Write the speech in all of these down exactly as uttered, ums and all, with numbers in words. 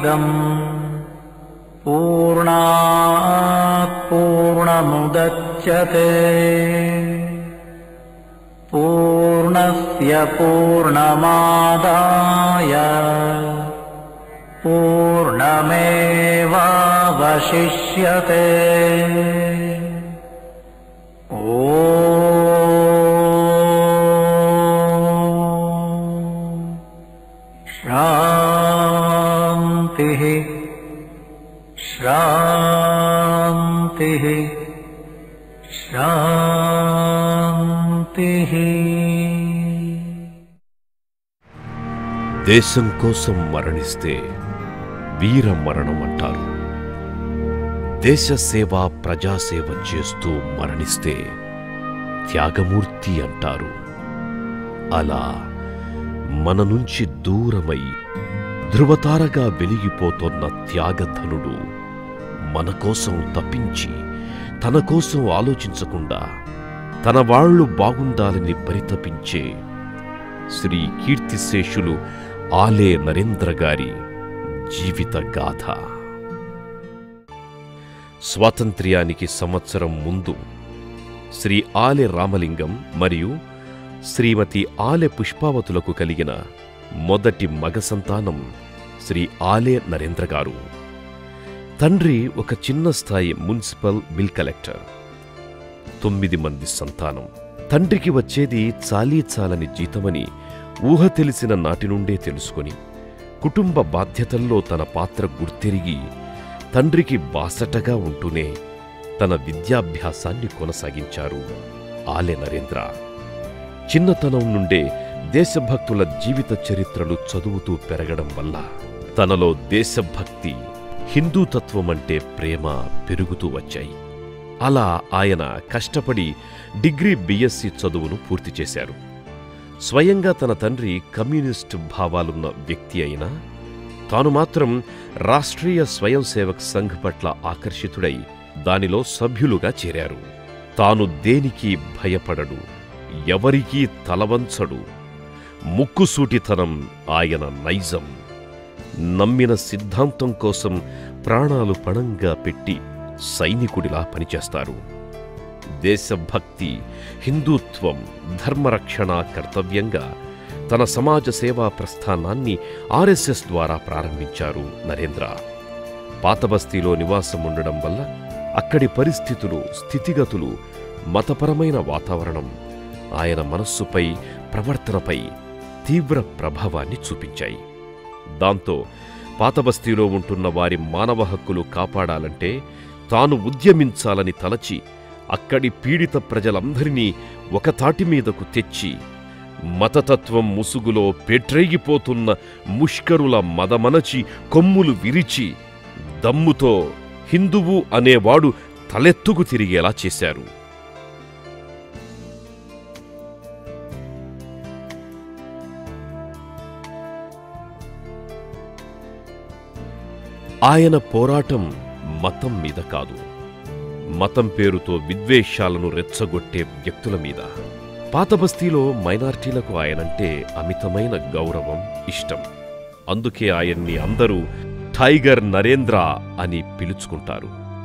पूर्णमदमिदम् पूर्णात् पूर्णमुदच्यते पूर्णस्य पूर्णमादाय पूर्णमेवावशिष्यते। शान्तिः शान्तिः शान्तिः। దేశం కోసం మరణిస్తే వీర మరణం అంటారు. దేశ సేవ ప్రజాసేవ చేస్తూ మరణిస్తే త్యాగమూర్తి అంటారు. అలా మన నుంచి దూరమై ధృవతారగా వెలిగిపోతున్న త్యాగధనుడు మన కోసం తప్పించి తన కోసం ఆలోచించకుండా తన వాళ్ళు బాగుండాలని పరితపించే శ్రీ కీర్తిశేషులు ఆలే నరేంద్ర గారి జీవిత గాథ. స్వాతంత్ర్యానికి సంవత్సరం ముందు శ్రీ ఆలే రామలింగం మరియు శ్రీమతి ఆలే పుష్పావతులకు కలిగిన మొదటి మగ సంతానం శ్రీ ఆలే నరేంద్ర గారు. తండ్రి ఒక చిన్న స్థాయి మున్సిపల్ బిల్ కలెక్టర్. తొమ్మిది మంది సంతానం. తండ్రికి వచ్చేది చాలీ చాలని జీతమని ఊహ తెలిసిన నాటి నుండే తెలుసుకొని కుటుంబ బాధ్యతల్లో తన పాత్ర గుర్తెరిగి తండ్రికి బాసటగా ఉంటూనే తన విద్యాభ్యాసాన్ని కొనసాగించారు ఆలే నరేంద్ర. చిన్నతనం నుండే దేశభక్తుల జీవిత చరిత్రలు చదువుతూ పెరగడం వల్ల తనలో దేశభక్తి, హిందూతత్వమంటే ప్రేమ పెరుగుతూ వచ్చాయి. అలా ఆయన కష్టపడి డిగ్రీ బిఎస్సి చదువును పూర్తి చేశారు. స్వయంగా తన తండ్రి కమ్యూనిస్టు భావాలున్న వ్యక్తి అయినా తాను మాత్రం రాష్ట్రీయ స్వయం సేవక్ సంఘ్ పట్ల ఆకర్షితుడై దానిలో సభ్యులుగా చేరారు. తాను దేనికి భయపడడు, ఎవరికీ తలవంచడు. ముక్కుసూటితనం ఆయన నైజం. నమ్మిన సిద్ధాంతం కోసం ప్రాణాలు పణంగా పెట్టి సైనికుడిలా పనిచేస్తారు. దేశభక్తి, హిందూత్వం, ధర్మరక్షణ కర్తవ్యంగా తన సమాజ సేవా ప్రస్థానాన్ని ఆర్ఎస్ఎస్ ద్వారా ప్రారంభించారు నరేంద్ర. పాతబస్తీలో నివాసం ఉండడం వల్ల అక్కడి పరిస్థితులు, స్థితిగతులు, మతపరమైన వాతావరణం ఆయన మనస్సుపై, ప్రవర్తనపై తీవ్ర ప్రభావాన్ని చూపించాయి. దాంతో పాతబస్తీలో ఉంటున్న వారి మానవ హక్కులు కాపాడాలంటే తాను ఉద్యమించాలని తలచి అక్కడి పీడిత ప్రజలందరినీ ఒక తాటి మీదకు తెచ్చి మతతత్వం ముసుగులో పెట్రేగిపోతున్న ముష్కరుల మదమనచి కొమ్ములు విరిచి దమ్ముతో హిందువు అనేవాడు తలెత్తుకు తిరిగేలా చేశారు. ఆయన పోరాటం మతం మీద కాదు, మతం పేరుతో విద్వేషాలను రెచ్చగొట్టే వ్యక్తుల మీద. పాతబస్తీలో మైనార్టీలకు ఆయనంటే అమితమైన గౌరవం, ఇష్టం. అందుకే ఆయన్ని అందరూ టైగర్ నరేంద్ర అని పిలుచుకుంటారు.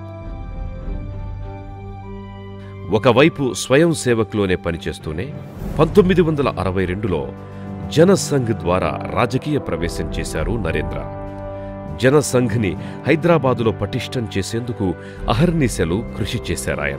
ఒకవైపు స్వయం సేవక్లోనే పనిచేస్తూనే పంతొమ్మిది వందల అరవై రెండులో జనసంఘ్ ద్వారా రాజకీయ ప్రవేశం చేశారు నరేంద్ర. జనసంఘ్ని హైదరాబాదులో పటిష్టం చేసేందుకు అహర్నిశలు కృషి చేశారాయన.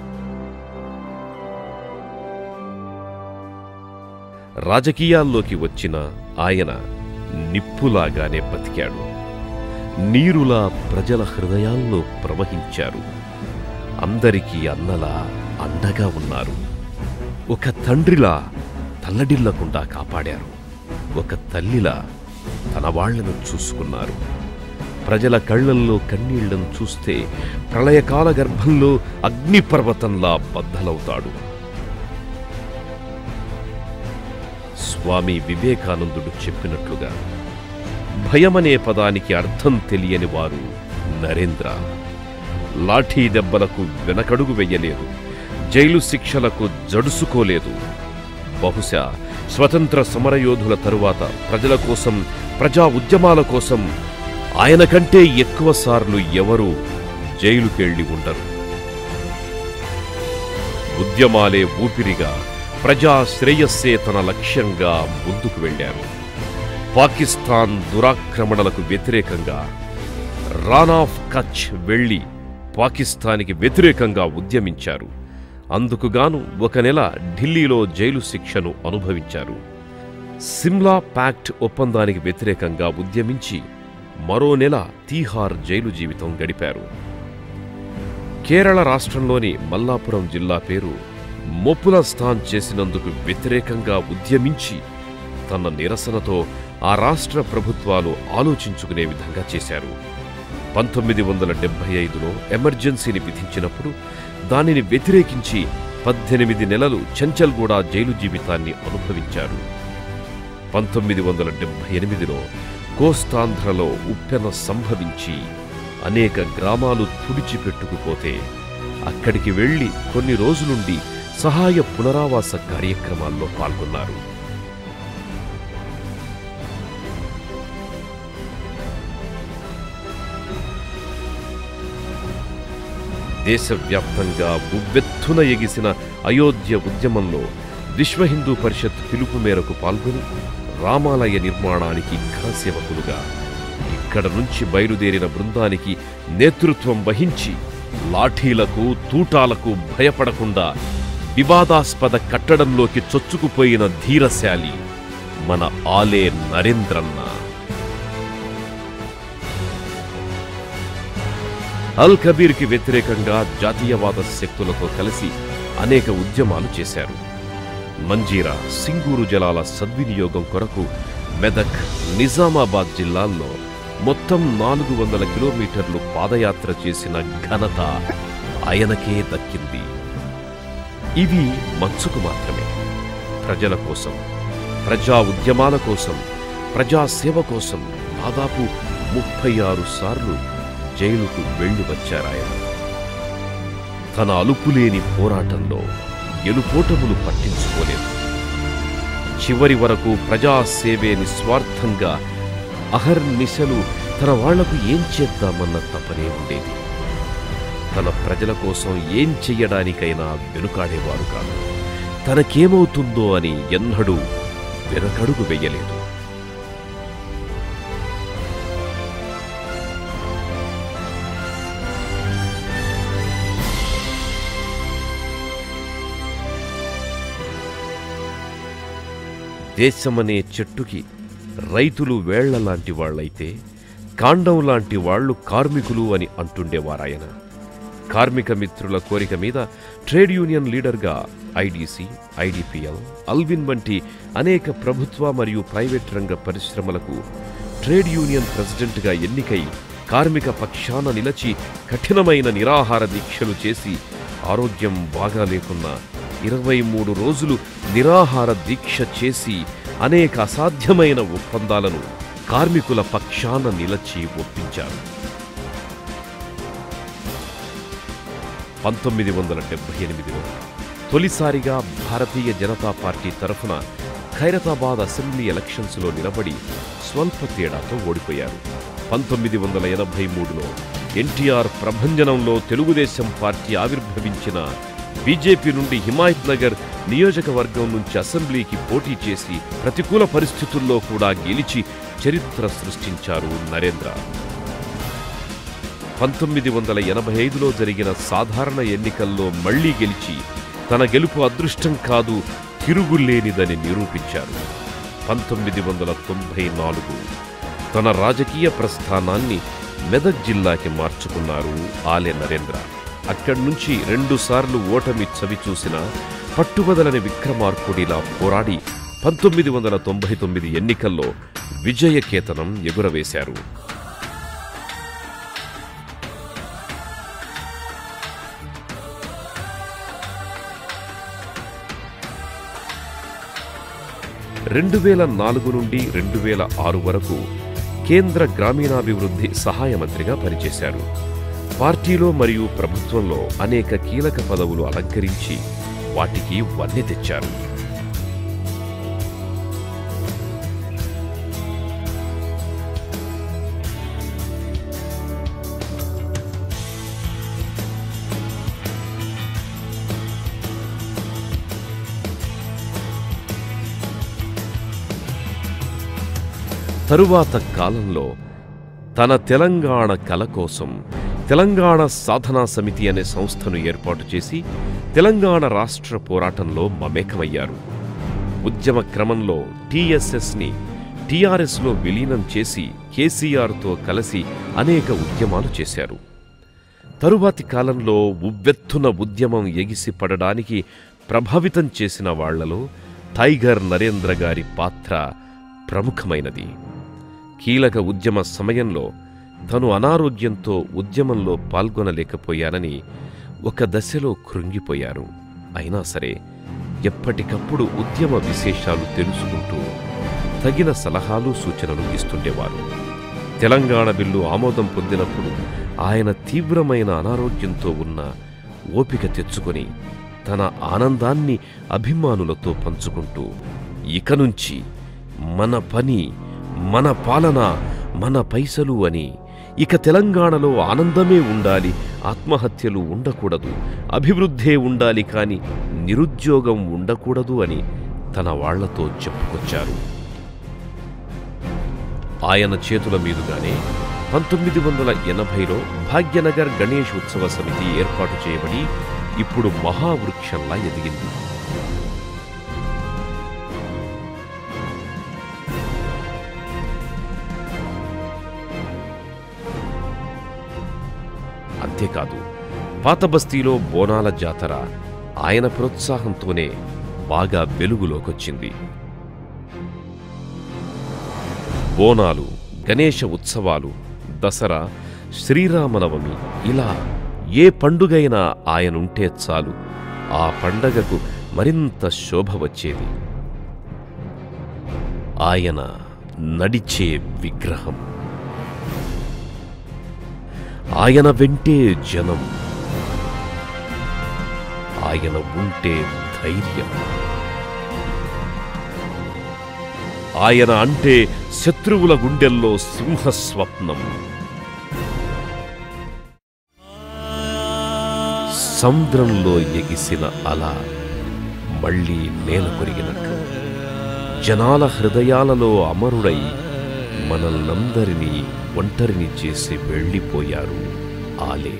రాజకీయాల్లోకి వచ్చిన ఆయన నిప్పులాగానే బతికాడు. నీరులా ప్రజల హృదయాల్లో ప్రవహించారు. అందరికీ అన్నలా అండగా ఉన్నారు. ఒక తండ్రిలా తల్లడిల్లకుండా కాపాడారు. ఒక తల్లిలా తన వాళ్లను చూసుకున్నారు. ప్రజల కళ్లల్లో కన్నీళ్లను చూస్తే ప్రళయకాల గర్భంలో అగ్నిపర్వతంలా బద్దలవుతాడు. స్వామి వివేకానందుడు చెప్పినట్లుగా భయమనే పదానికి అర్థం తెలియని వారు నరేంద్ర. లాఠీ దెబ్బలకు వెనకడుగు వెయ్యలేదు, జైలు శిక్షలకు జడుసుకోలేదు. బహుశా స్వతంత్ర సమరయోధుల తరువాత ప్రజల కోసం, ప్రజా ఉద్యమాల కోసం ఆయన కంటే ఎక్కువ సార్లు ఎవరూ జైలుకెళ్లి ఉండరు. ఉద్యమాలే ఊపిరిగా ప్రజా శ్రేయస్సే తన లక్ష్యంగా ముందుకు వెళ్లారు. పాకిస్తాన్ దురాక్రమణలకు వ్యతిరేకంగా రాన్ ఆఫ్ కచ్ వెళ్లి పాకిస్తానికి వ్యతిరేకంగా ఉద్యమించారు. అందుకుగాను ఒక నెల ఢిల్లీలో జైలు శిక్షను అనుభవించారు. సిమ్లా ప్యాక్ట్ ఒప్పందానికి వ్యతిరేకంగా ఉద్యమించి మరో నెల తీహార్ జైలు జీవితం గడిపారు. కేరళ రాష్ట్రంలోని మల్లాపురం జిల్లా పేరు మొపులస్థాన్ చేసినందుకు వ్యతిరేకంగా ఉద్యమించి తన నిరసనతో ఆ రాష్ట్ర ప్రభుత్వాలు ఆలోచించుకునే విధంగా చేశారు. పంతొమ్మిది వందల డెబ్బై ఐదులో ఎమర్జెన్సీని విధించినప్పుడు దానిని వ్యతిరేకించి పద్దెనిమిది నెలలు చంచల్గూడ జైలు జీవితాన్ని అనుభవించారు. పంతొమ్మిది వందల డెబ్బై ఎనిమిదిలో కోస్తాంధ్రలో ఉప్పెన సంభవించి అనేక గ్రామాలు తుడిచిపెట్టుకుపోతే అక్కడికి వెళ్లి కొన్ని రోజులుండి సహాయ పునరావాస కార్యక్రమాల్లో పాల్గొన్నారు. దేశవ్యాప్తంగా ఉవ్వెత్తున ఎగిసిన అయోధ్య ఉద్యమంలో విశ్వ హిందూ పరిషత్ పిలుపు మేరకు పాల్గొని రామాలయ నిర్మాణానికి ఘనసేవకులుగా ఇక్కడ నుంచి బయలుదేరిన బృందానికి నేతృత్వం వహించి లాఠీలకు తూటాలకు భయపడకుండా వివాదాస్పద కట్టడంలోకి చొచ్చుకుపోయిన ధీరశాలి మన ఆలే నరేంద్రన్న. అల్ కబీర్కి వ్యతిరేకంగా జాతీయవాద శక్తులతో కలిసి అనేక ఉద్యమాలు చేశారు. మంజీరా, సింగూరు జలాల సద్వినియోగం కొరకు మెదక్, నిజామాబాద్ జిల్లాల్లో మొత్తం నాలుగు వందల కిలోమీటర్లు పాదయాత్ర చేసిన ఘనత ఆయనకే దక్కింది. ఇవి మంచుకు మాత్రమే. ప్రజల కోసం, ప్రజా ఉద్యమాల కోసం, ప్రజాసేవ కోసం దాదాపు ముప్పై ఆరు సార్లు జైలుకు వెళ్లి వచ్చారాయన. తన అలుపులేని పోరాటంలో గెలుపోటములు పట్టించుకోలేదు. చివరి వరకు ప్రజాసేవే నిస్వార్థంగా అహర్నిశలు తన వాళ్లకు ఏం చేద్దామన్న తపనే ఉండేది. తన ప్రజల కోసం ఏం చెయ్యడానికైనా వెనుకాడేవారు కాదు. తనకేమవుతుందో అని ఎన్నడూ వెనకడుగు వెయ్యలేదు. దేశమనే చెట్టుకి రైతులు వేళ్లలాంటి వాళ్లైతే కాండం లాంటి వాళ్లు కార్మికులు అని అంటుండేవారాయన. కార్మిక మిత్రుల కోరిక మీద ట్రేడ్ యూనియన్ లీడర్గా ఐడీసీ, ఐడిపిఎల్, అల్విన్ వంటి అనేక ప్రభుత్వ మరియు ప్రైవేట్ రంగ పరిశ్రమలకు ట్రేడ్ యూనియన్ ప్రెసిడెంట్గా ఎన్నికై కార్మిక పక్షాన నిలచి కఠినమైన నిరాహార దీక్షలు చేసి ఆరోగ్యం బాగా లేకున్నా ఇరవై మూడు రోజులు నిరాహార దీక్ష చేసి అనేక అసాధ్యమైన ఒప్పందాలను కార్మికుల పక్షాన నిలచి ఒప్పించారు. పంతొమ్మిది వందల డెబ్బై ఎనిమిదిలో తొలిసారిగా భారతీయ జనతా పార్టీ తరఫున ఖైరతాబాద్ అసెంబ్లీ ఎలక్షన్స్లో నిలబడి స్వల్ప తేడాతో ఓడిపోయారు. పంతొమ్మిది వందల ఎనభై మూడులో ఎన్టీఆర్ ప్రభంజనంలో తెలుగుదేశం పార్టీ ఆవిర్భవించిన బీజేపీ నుండి హిమాయత్ నగర్ నియోజకవర్గం నుంచి అసెంబ్లీకి పోటీ చేసి ప్రతికూల పరిస్థితుల్లో కూడా గెలిచి చరిత్ర సృష్టించారు నరేంద్ర. పంతొమ్మిది వందల ఎనభై ఐదులో జరిగిన సాధారణ ఎన్నికల్లో మళ్లీ గెలిచి తన గెలుపు అదృష్టం కాదు తిరుగులేనిదని నిరూపించారు. పంతొమ్మిది వందల తొంభై నాలుగు తన రాజకీయ ప్రస్థానాన్ని మెదక్ జిల్లాకి మార్చుకున్నారు ఆలే నరేంద్ర. అక్కడి నుంచి రెండుసార్లు ఓటమి చవిచూసిన పట్టుబదలని విక్రమార్కుడిలా పోరాడి పంతొమ్మిది వందల తొంభై తొమ్మిది ఎన్నికల్లో విజయకేతనం ఎగురవేశారు. రెండు వేల నాలుగు నుండి రెండు వేల ఆరు వరకు కేంద్ర గ్రామీణాభివృద్ధి సహాయ మంత్రిగా పనిచేశారు. పార్టీలో మరియు ప్రభుత్వంలో అనేక కీలక పదవులు అలంకరించి వాటికి వన్నె తెచ్చారు. తరువాత కాలంలో తన తెలంగాణ కల కోసం తెలంగాణ సాధనా సమితి అనే సంస్థను ఏర్పాటు చేసి తెలంగాణ రాష్ట్ర పోరాటంలో మమేకమయ్యారు. ఉద్యమ క్రమంలో టీఎస్ఎస్ని టీఆర్ఎస్లో విలీనం చేసి కేసీఆర్తో కలిసి అనేక ఉద్యమాలు చేశారు. తరువాతి కాలంలో ఉవ్వెత్తున ఉద్యమం ఎగిసిపడడానికి ప్రభావితం చేసిన వాళ్లలో టైగర్ నరేంద్ర గారి పాత్ర ప్రముఖమైనది. కీలక ఉద్యమ సమయంలో తను అనారోగ్యంతో ఉద్యమంలో పాల్గొనలేకపోయానని ఒక దశలో కృంగిపోయారు. అయినా సరే ఎప్పటికప్పుడు ఉద్యమ విశేషాలు తెలుసుకుంటూ తగిన సలహాలు సూచనలు ఇస్తుండేవారు. తెలంగాణ బిల్లు ఆమోదం పొందినప్పుడు ఆయన తీవ్రమైన అనారోగ్యంతో ఉన్న ఓపిక తెచ్చుకొని తన ఆనందాన్ని అభిమానులతో పంచుకుంటూ ఇక నుంచి మన పని, మన పాలన, మన పైసలు అని, ఇక తెలంగాణలో ఆనందమే ఉండాలి, ఆత్మహత్యలు ఉండకూడదు, అభివృద్ధే ఉండాలి, కాని నిరుద్యోగం ఉండకూడదు అని తన వాళ్లతో చెప్పుకొచ్చారు. ఆయన చేతుల మీదుగానే పంతొమ్మిది వందల ఎనభైలో భాగ్యనగర్ గణేష్ ఉత్సవ సమితి ఏర్పాటు చేయబడి ఇప్పుడు మహావృక్షంలా ఎదిగింది. అంతేకాదు, పాతబస్తీలో బోనాల జాతర ఆయన ప్రోత్సాహంతోనే బాగా వెలుగులోకొచ్చింది. బోనాలు, గణేష ఉత్సవాలు, దసరా, శ్రీరామనవమి ఇలా ఏ పండుగైనా ఆయనుంటే చాలు ఆ పండగకు మరింత శోభ వచ్చేది. ఆయన నడిచే విగ్రహం, ఆయన వెంటే జనం, ఆయన ఉంటే ధైర్యం, ఆయన అంటే శత్రువుల గుండెల్లో సింహస్వప్నం. సముద్రంలో ఎగిసిన అల మళ్లీ నేల కొరిగినట్లు జనాల హృదయాలలో అమరుడై మనల్నందరినీ ఒంటరిని చేసి వెళ్ళిపోయారు ఆలే.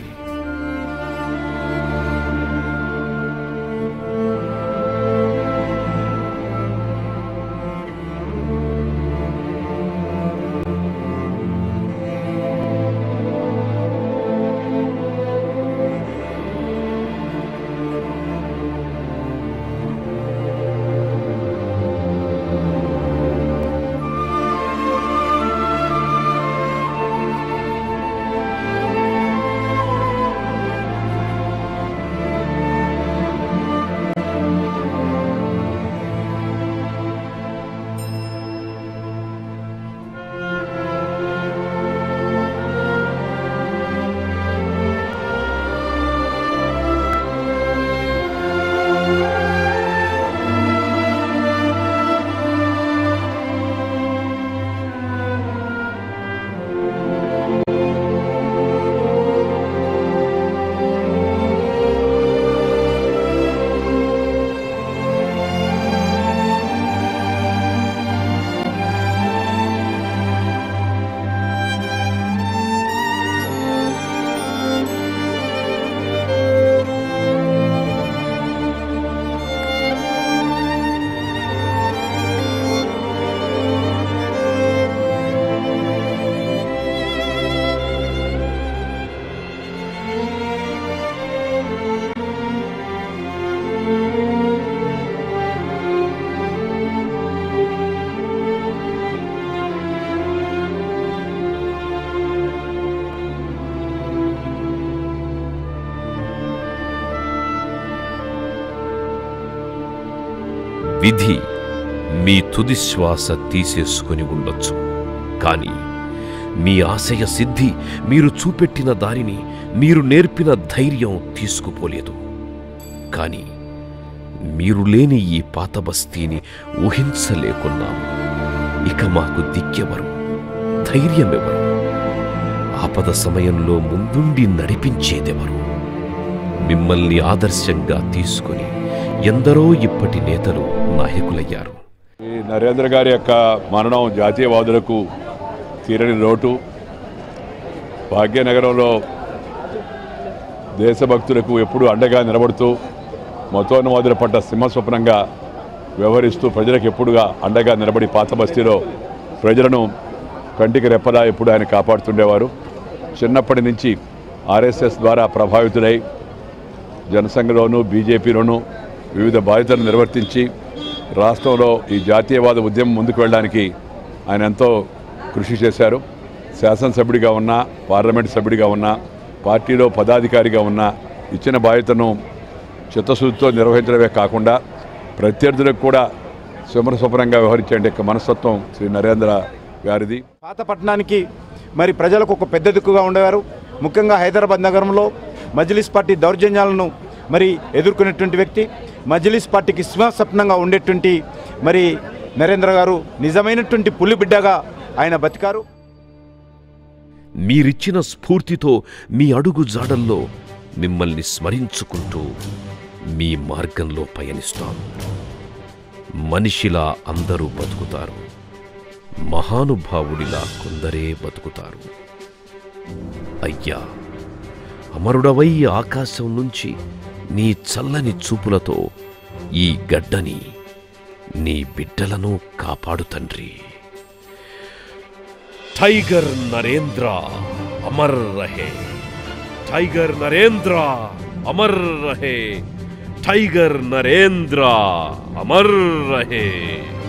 విధి మీ తుది శ్వాస తీసేసుకుని ఉండొచ్చు, కానీ మీ ఆశయ సిద్ధి మీరు చూపెట్టిన దారిని, మీరు నేర్పిన ధైర్యం తీసుకుపోలేదు. కానీ మీరు లేని ఈ పాత బస్తీని ఊహించలేకున్నాము. ఇక మాకు దిక్కెవరు, ధైర్యమెవరు, ఆపద సమయంలో ముందుండి నడిపించేదెవరు? మిమ్మల్ని ఆదర్శంగా తీసుకుని ఎందరో ఇప్పటి నేతలు నాయకులయ్యారు. నరేంద్ర గారి యొక్క మరణం జాతీయవాదులకు తీరని లోటు. భాగ్యనగరంలో దేశభక్తులకు ఎప్పుడూ అండగా నిలబడుతూ మతోన్మాదుల పట్ల సింహస్వప్నంగా వ్యవహరిస్తూ ప్రజలకు ఎప్పుడుగా అండగా నిలబడి పాత బస్తీలో ప్రజలను కంటికి రెప్పలా ఎప్పుడు ఆయన కాపాడుతుండేవారు. చిన్నప్పటి నుంచి ఆర్ఎస్ఎస్ ద్వారా ప్రభావితుడై జనసంఘలోనూ బీజేపీలోనూ వివిధ బాధ్యతలు నిర్వర్తించి రాష్ట్రంలో ఈ జాతీయవాద ఉద్యమం ముందుకు వెళ్ళడానికి ఆయన ఎంతో కృషి చేశారు. శాసనసభ్యుడిగా ఉన్నా, పార్లమెంటు సభ్యుడిగా ఉన్నా, పార్టీలో పదాధికారిగా ఉన్నా ఇచ్చిన బాధ్యతను చిత్తశుద్ధితో నిర్వహించడమే కాకుండా ప్రత్యర్థులకు కూడా సుమరస్వప్నంగా వ్యవహరించే మనస్తత్వం శ్రీ నరేంద్ర గారిది. పాత పట్టణానికి మరి ప్రజలకు ఒక పెద్ద దిక్కుగా ఉండేవారు. ముఖ్యంగా హైదరాబాద్ నగరంలో మజ్లిస్ పార్టీ దౌర్జన్యాలను మరి ఎదుర్కొనేటువంటి వ్యక్తి, మజ్లిస్ పార్టీకి సింహస్వప్నంగా ఉండేటువంటి మరి నరేంద్ర గారు నిజమైనటువంటి పులిబిడ్డగా ఆయన బతికారు. మీరిచ్చిన స్ఫూర్తితో మీ అడుగు జాడల్లో మిమ్మల్ని స్మరించుకుంటూ మీ మార్గంలో పయనిస్తాం. మనిషిలా అందరూ బతుకుతారు, మహానుభావుడిలా కొందరే బతుకుతారు. అయ్యా, అమరుడవై ఆకాశం నుంచి నీ చల్లని చూపులతో ఈ గడ్డని, నీ బిడ్డలను కాపాడు తండ్రి. టైగర్ నరేంద్ర అమర్ రహే, టైగర్ నరేంద్ర అమర్ రహే, టైగర్ నరేంద్ర అమర్ రహే.